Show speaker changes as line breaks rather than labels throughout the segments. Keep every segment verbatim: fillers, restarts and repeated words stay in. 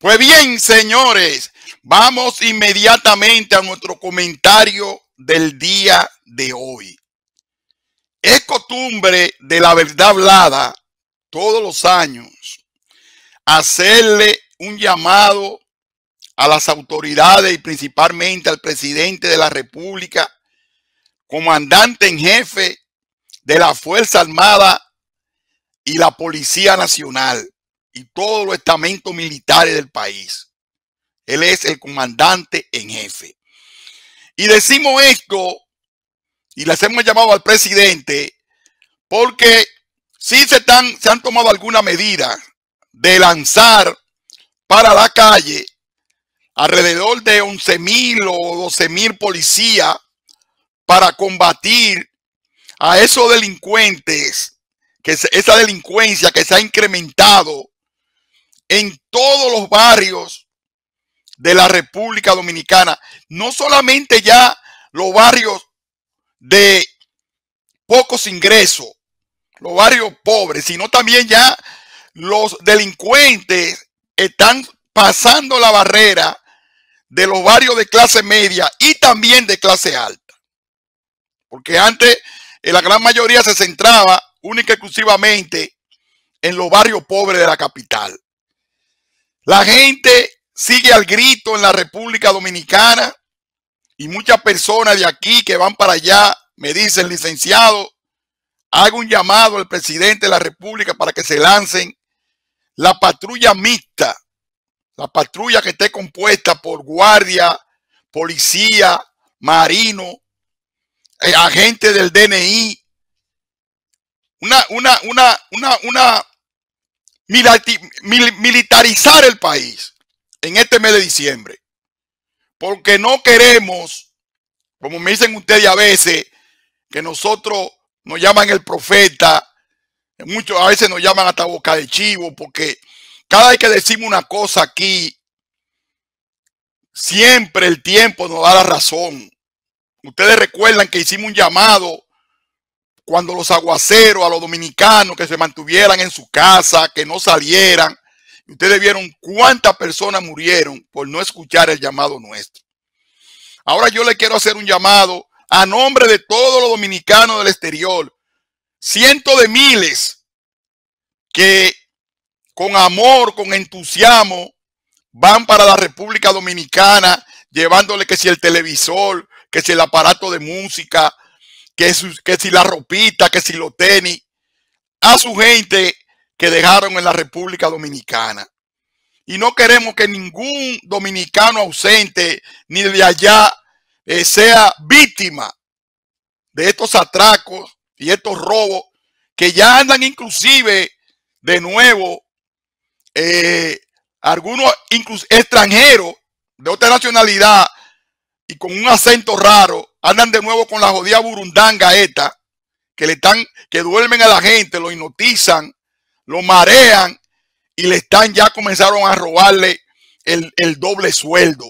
Pues bien, señores, vamos inmediatamente a nuestro comentario del día de hoy. Es costumbre de La Verdad Hablada todos los años hacerle un llamado a las autoridades y principalmente al presidente de la República, comandante en jefe de la Fuerza Armada y la Policía Nacional y todos los estamentos militares del país. Él es el comandante en jefe. Y decimos esto y les hemos llamado al presidente porque sí se, están, se han tomado alguna medida de lanzar para la calle alrededor de once mil o doce mil policías para combatir a esos delincuentes, que esa delincuencia que se ha incrementado en todos los barrios de la República Dominicana, no solamente ya los barrios de pocos ingresos, los barrios pobres, sino también ya los delincuentes están pasando la barrera de los barrios de clase media y también de clase alta. Porque antes la gran mayoría se centraba única y exclusivamente en los barrios pobres de la capital. La gente sigue al grito en la República Dominicana y muchas personas de aquí que van para allá me dicen: licenciado, hago un llamado al presidente de la República para que se lancen la patrulla mixta, la patrulla que esté compuesta por guardia, policía, marino, eh, agentes del D N I, una, una, una, una, una militarizar el país en este mes de diciembre, porque no queremos, como me dicen ustedes a veces, que nosotros nos llaman el profeta, muchos a veces nos llaman hasta boca de chivo, porque cada vez que decimos una cosa aquí, siempre el tiempo nos da la razón. Ustedes recuerdan que hicimos un llamado cuando los aguaceros a los dominicanos que se mantuvieran en su casa, que no salieran. Ustedes vieron cuántas personas murieron por no escuchar el llamado nuestro. Ahora yo le quiero hacer un llamado a nombre de todos los dominicanos del exterior, cientos de miles que con amor, con entusiasmo, van para la República Dominicana, llevándole que si el televisor, que si el aparato de música, que si, que si la ropita, que si los tenis, a su gente que dejaron en la República Dominicana. Y no queremos que ningún dominicano ausente ni de allá eh, sea víctima de estos atracos y estos robos que ya andan inclusive de nuevo eh, algunos incluso extranjeros de otra nacionalidad y con un acento raro, andan de nuevo con la jodida burundanga esta, que le están, que duermen a la gente, lo hipnotizan, lo marean y le están ya comenzaron a robarle el, el doble sueldo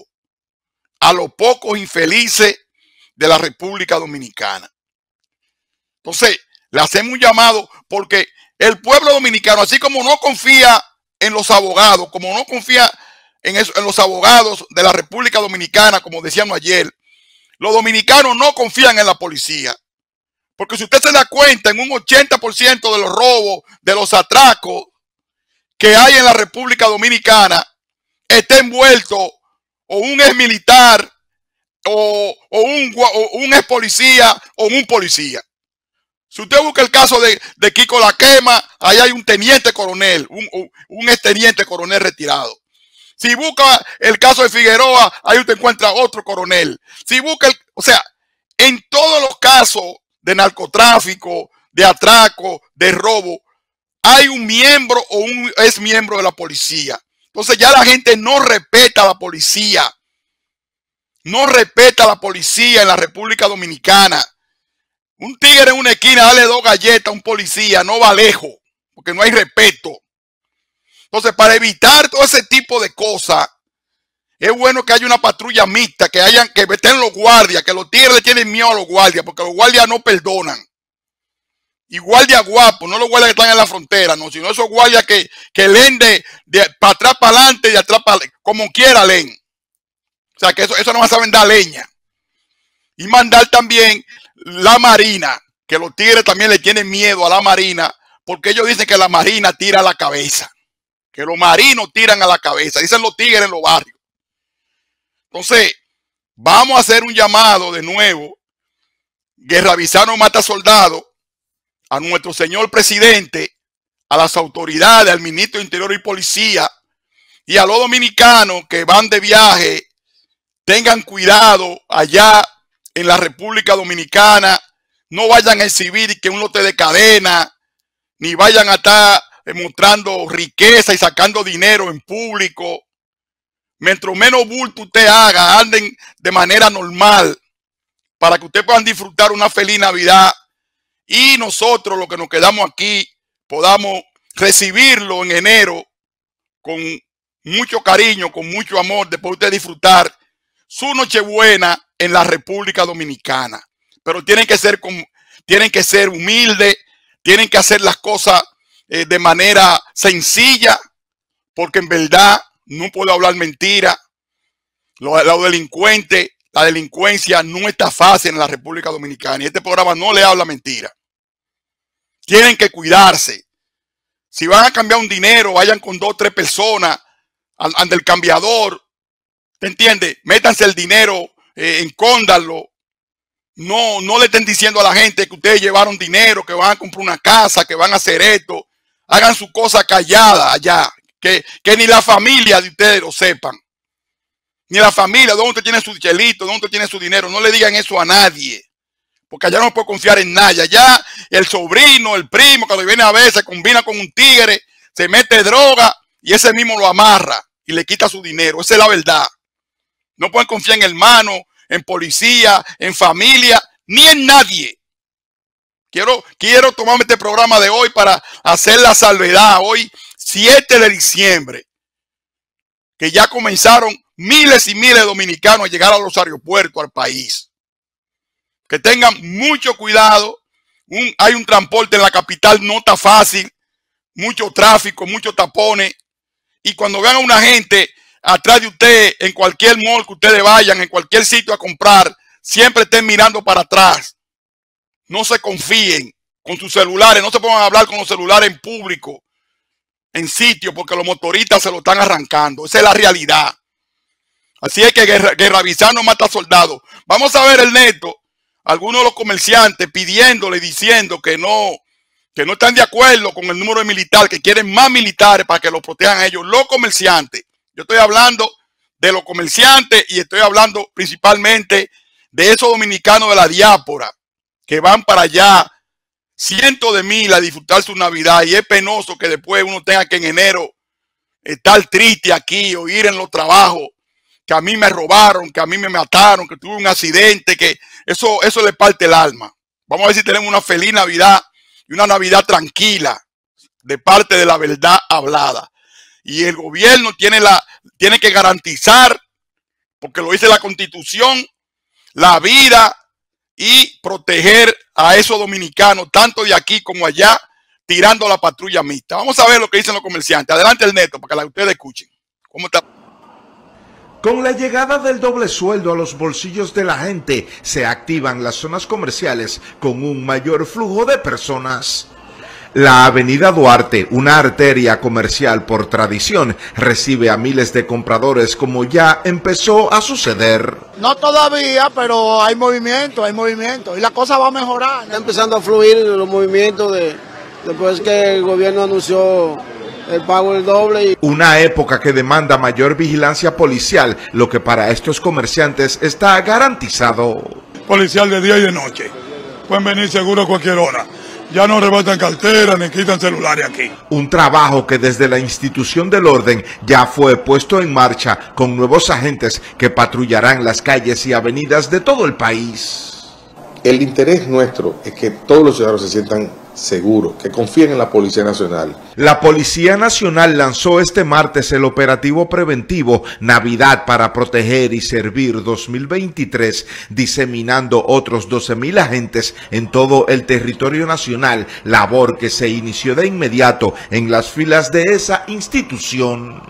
a los pocos infelices de la República Dominicana. Entonces, le hacemos un llamado porque el pueblo dominicano, así como no confía en los abogados, como no confía en, eso, en los abogados de la República Dominicana, como decíamos ayer, los dominicanos no confían en la policía. Porque si usted se da cuenta, en un ochenta por ciento de los robos, de los atracos que hay en la República Dominicana, está envuelto o un ex militar o, o, un, o un ex policía o un policía. Si usted busca el caso de, de Kiko La Quema, ahí hay un teniente coronel, un, un ex teniente coronel retirado. Si busca el caso de Figueroa, ahí usted encuentra otro coronel. Si busca, el, o sea, en todos los casos de narcotráfico, de atraco, de robo, hay un miembro o un ex miembro de la policía. Entonces ya la gente no respeta a la policía. No respeta a la policía en la República Dominicana. Un tigre en una esquina, dale dos galletas a un policía, no va lejos, porque no hay respeto. Entonces, para evitar todo ese tipo de cosas, es bueno que haya una patrulla mixta, que hayan, que estén los guardias, que los tigres tienen miedo a los guardias, porque los guardias no perdonan. y guardias guapos, no los guardias que están en la frontera, no, sino esos guardias que, que leen de, de para atrás para adelante y de atrás para como quiera leen. O sea que eso, eso no va a saber dar leña. Y mandar también la marina, que los tigres también le tienen miedo a la marina, porque ellos dicen que la marina tira a la cabeza, que los marinos tiran a la cabeza, dicen los tigres en los barrios. Entonces, vamos a hacer un llamado de nuevo, Guerravizano Mata Soldado, a nuestro señor presidente, a las autoridades, al ministro de Interior y Policía, y a los dominicanos que van de viaje, tengan cuidado allá en la República Dominicana, no vayan a exhibir que un lote de cadena, ni vayan a estar mostrando riqueza y sacando dinero en público. Mientras menos bulto usted haga, anden de manera normal, para que ustedes puedan disfrutar una feliz Navidad y nosotros, los que nos quedamos aquí, podamos recibirlo en enero con mucho cariño, con mucho amor, después de usted disfrutar su Nochebuena en la República Dominicana. Pero tienen que ser, tienen que ser humildes, tienen que hacer las cosas eh, de manera sencilla, porque en verdad no puedo hablar mentira. Los, los delincuentes, la delincuencia no está fácil en la República Dominicana y este programa no le habla mentira. Tienen que cuidarse. Si van a cambiar un dinero, vayan con dos o tres personas ante el cambiador. ¿Te entiendes? Métanse el dinero, eh, encóndanlo. No, no le estén diciendo a la gente que ustedes llevaron dinero, que van a comprar una casa, que van a hacer esto. Hagan su cosa callada allá. Que, que ni la familia de ustedes lo sepan. Ni la familia, ¿dónde usted tiene su chelito? ¿Dónde usted tiene su dinero? No le digan eso a nadie. Porque allá no puede confiar en nadie. Allá el sobrino, el primo, cuando viene a ver, se combina con un tigre, se mete droga y ese mismo lo amarra y le quita su dinero. Esa es la verdad. No pueden confiar en hermanos, en policía, en familia, ni en nadie. Quiero, quiero tomarme este programa de hoy para hacer la salvedad. Hoy, siete de diciembre, que ya comenzaron miles y miles de dominicanos a llegar a los aeropuertos, al país. Que tengan mucho cuidado. Un, hay un transporte en la capital, no está fácil. Mucho tráfico, muchos tapones. Y cuando vean a una gente atrás de usted, en cualquier mall que ustedes vayan, en cualquier sitio a comprar, siempre estén mirando para atrás. No se confíen con sus celulares. No se pongan a hablar con los celulares en público, en sitio, porque los motoristas se lo están arrancando. Esa es la realidad. Así es que Guerravizano Mata Soldado. Vamos a ver el neto. Algunos de los comerciantes pidiéndole, diciendo que no, que no están de acuerdo con el número de militares, que quieren más militares para que los protejan a ellos. Los comerciantes. Yo estoy hablando de los comerciantes y estoy hablando principalmente de esos dominicanos de la diáspora que van para allá, cientos de mil, a disfrutar su Navidad. Y es penoso que después uno tenga que en enero estar triste aquí o ir en los trabajos, que a mí me robaron, que a mí me mataron, que tuve un accidente, que eso, eso le parte el alma. Vamos a ver si tenemos una feliz Navidad y una Navidad tranquila de parte de la verdad hablada. Y el gobierno tiene, la, tiene que garantizar, porque lo dice la Constitución, la vida y proteger a esos dominicanos, tanto de aquí como allá, tirando la patrulla mixta. Vamos a ver lo que dicen los comerciantes. Adelante el neto, para que ustedes escuchen. ¿Cómo está?
Con la llegada del doble sueldo a los bolsillos de la gente, se activan las zonas comerciales con un mayor flujo de personas. La avenida Duarte, una arteria comercial por tradición, recibe a miles de compradores como ya empezó a suceder.
No todavía, pero hay movimiento, hay movimiento y la cosa va a mejorar.
Está empezando a fluir los movimientos de, después que el gobierno anunció el pago del doble. Y...
Una época que demanda mayor vigilancia policial, lo que para estos comerciantes está garantizado.
Policial de día y de noche. Pueden venir seguro a cualquier hora. Ya no arrebatan carteras ni quitan celulares aquí.
Un trabajo que desde la institución del orden ya fue puesto en marcha con nuevos agentes que patrullarán las calles y avenidas de todo el país.
El interés nuestro es que todos los ciudadanos se sientan seguro, que confíen en la Policía Nacional.
La Policía Nacional lanzó este martes el operativo preventivo Navidad para proteger y servir dos mil veintitrés, diseminando otros doce mil agentes en todo el territorio nacional, labor que se inició de inmediato en las filas de esa institución.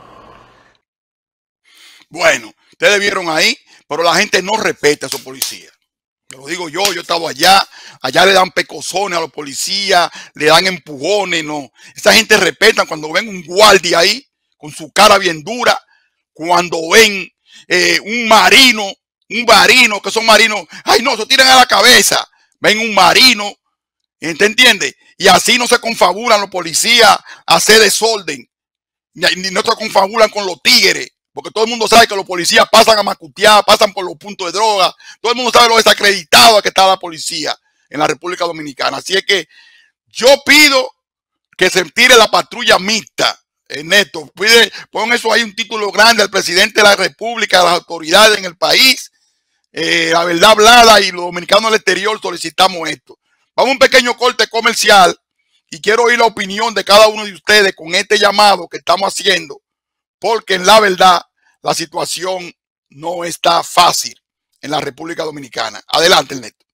Bueno, ustedes vieron ahí, pero la gente no respeta a esos policías. Lo digo yo, yo he estado allá, allá le dan pecosones a los policías, le dan empujones, no. Esa gente respeta cuando ven un guardia ahí, con su cara bien dura, cuando ven eh, un marino, un marino, que son marinos, ay no, se tiran a la cabeza, ven un marino, ¿te entiendes? Y así no se confabulan los policías a hacer desorden, ni no se confabulan con los tigres. Porque todo el mundo sabe que los policías pasan a macutear, pasan por los puntos de droga. Todo el mundo sabe lo desacreditado que está la policía en la República Dominicana. Así es que yo pido que se tire la patrulla mixta, Ernesto. Pide, pon eso ahí, un título grande al presidente de la República, a las autoridades en el país. Eh, la verdad hablada, y los dominicanos del exterior solicitamos esto. Vamos a un pequeño corte comercial y quiero oír la opinión de cada uno de ustedes con este llamado que estamos haciendo. Porque en la verdad la situación no está fácil en la República Dominicana. Adelante, Ernesto.